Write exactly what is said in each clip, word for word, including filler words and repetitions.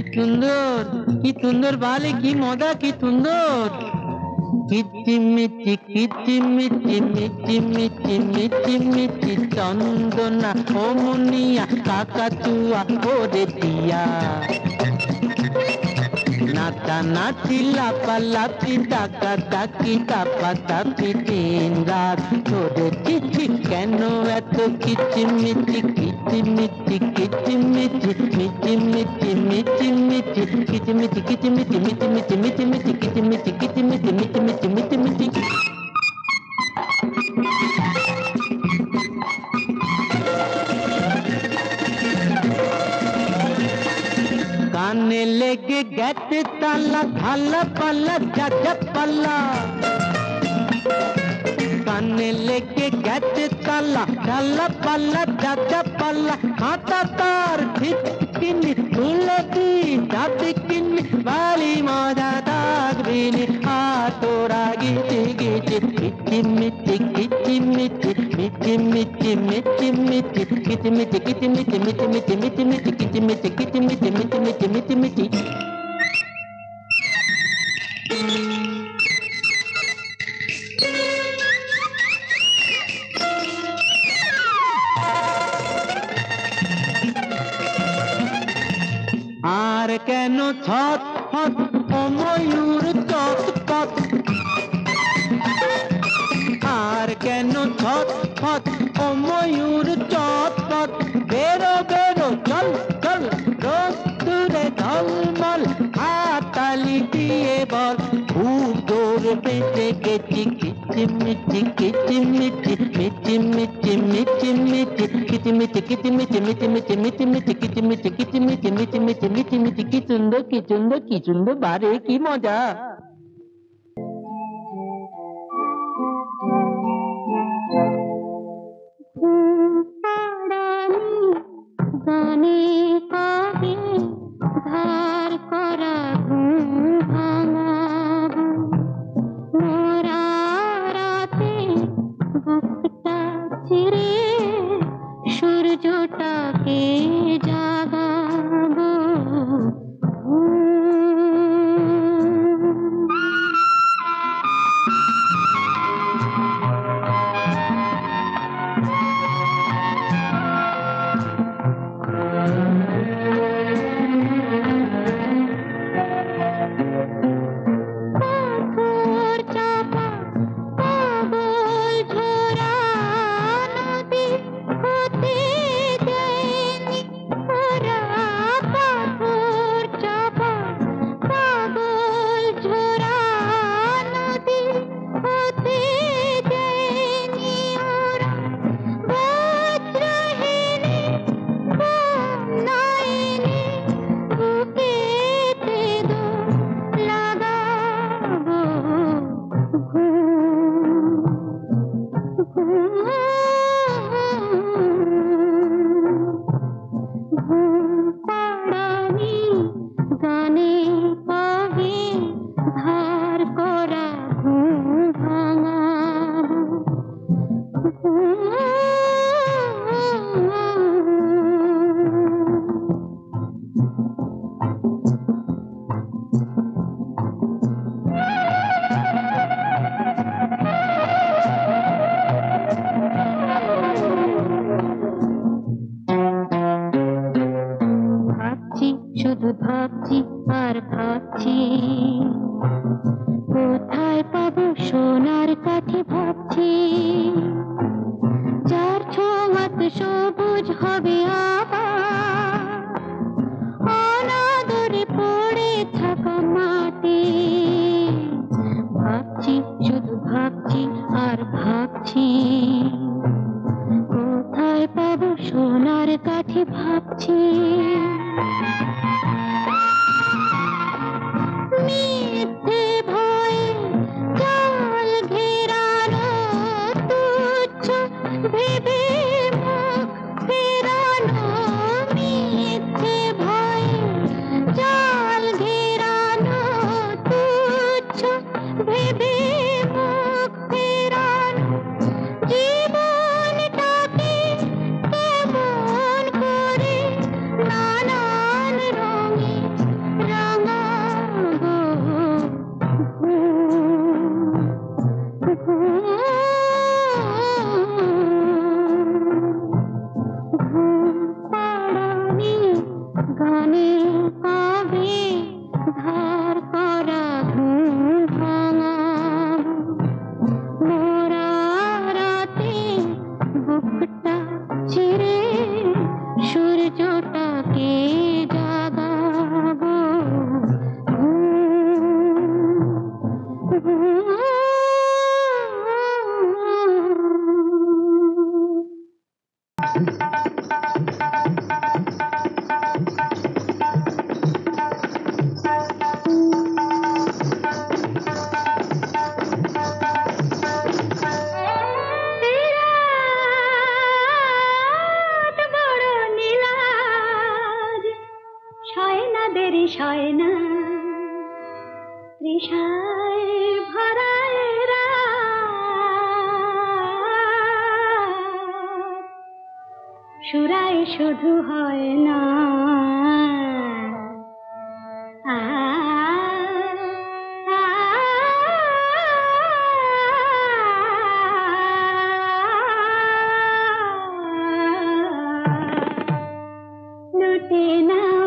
সুন্দর, কি সুন্দর বালে, কি মজা, কি সুন্দর। কিচিমিচি কিচিমিচি মিচি মিচি মিচি মিচি চন্দনা ও মুনিয়া কাকাতুয়া ওরে দিয়া নাচা নাচি লাপালাপি ডাকা ডাকি তাপা তাপি দিন রাত ধরে চিঠি কেন এত কিচিমিচি কিচিমিচি কিচিমিচি মিচি মিচি মিচি মিচি কিচিমিচি কিচিমিচি মিচি মিচি মিচি মিচি কিচিমিচি কিচিমিচি মিচি মিচি মিচি মিচি। কানে লেগে গেছে তালা ঢালা পাল্লা যা পাল্লা কানে লেগে গেছে তালা ঢালা পাল্লা যা পাল্লা হাতা তার ছিটকিনি তুলে দি যাতে কিনি বালি মজা থাকবিনি হাতোরা গিচি গিচি কিচিমিচি কিচিমিচি মিচি মিচি মিচি মিচি কিচিমিচি কিচিমিচি মিচি মিচি মিচি মিচি কিচিমিচি কিচিমিচি মিচি মিচি মিচি মিচি। আর কেন ছট ফট ও ময়ূর চটপট আর কেন ছট ফট ও ময়ূর চটপট বেরো বেরো চল চল রোদ্দুরে ঝলমল হাততালি দিয়ে বল খুব জোর পেতে গেছি কিচিমিচি কিচিমিচি মিচি মিচি মিচি মিচি কিচিমিচি কিচিমিচি মিচি মিচি মিচি মিচি কিচিমিচি কিচিমিচি মিচি মিচি মিচি মিচি কি সুন্দর কি সুন্দর কি সুন্দর বারে কি মজা। গানে কাবে ধার করা ঘুম ভাঙাবো মোরা রাতে বুকটা ছিঁড়ে সূর্যটাকে জাগাবো শুধু ভাবছি আর ভাবছি কোথায় পাবো সোনার কাঠি ভাবছি যার ছোঁয়াত সবুজ হবে আবার অনাদরে পড়ে থাকা মাটি ভাবছি শুধু ভাবছি আর ভাবছি কোথায় পাবো সোনার কাঠি ভাবছি মিথ্যে ভয়ে জাল ঘেরানো তুচ্ছ ভেবে মুখ ফেরানো মিথ্যে ভয়ে জাল ঘেরানো তুচ্ছ ভেবে মুখ ফেরানো জীবনটাকে কেমন করে নানান গানে কবে ধার করা ঘুম ভাঙাবো মোরা রাতে বুকটা চিরে সূর্যটাকে জাগাবো শয়না তৃষায় ভরায় সুরায় শুধু হয় না লুটে নাও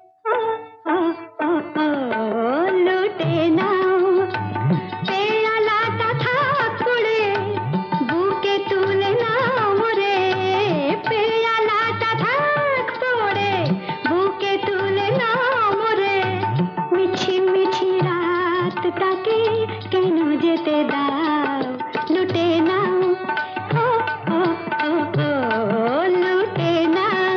লুটে নাও পেয়ালাটা থাক পড়ে বুকে তুলে নাও রে পেয়ালাটা থাক পড়ে বুকে তুলে নাও রে মিছি মিছি রাতটাকে কেন যেতে দাও লুটে নাও লুটে নাও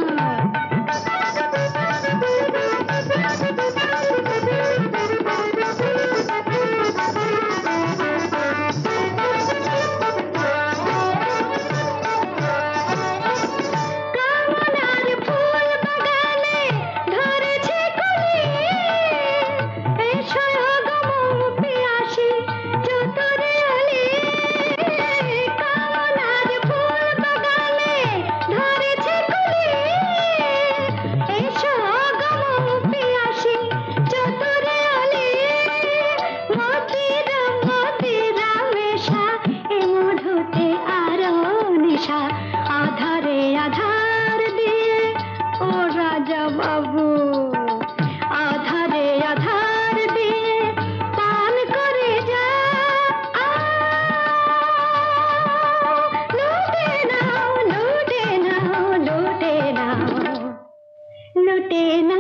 আধারে আধার দিয়ে ও রাজা বাবু আধারে আধার দিয়ে পান করে যা লুটে নাও লুটে নাও লুটে নাও লুটে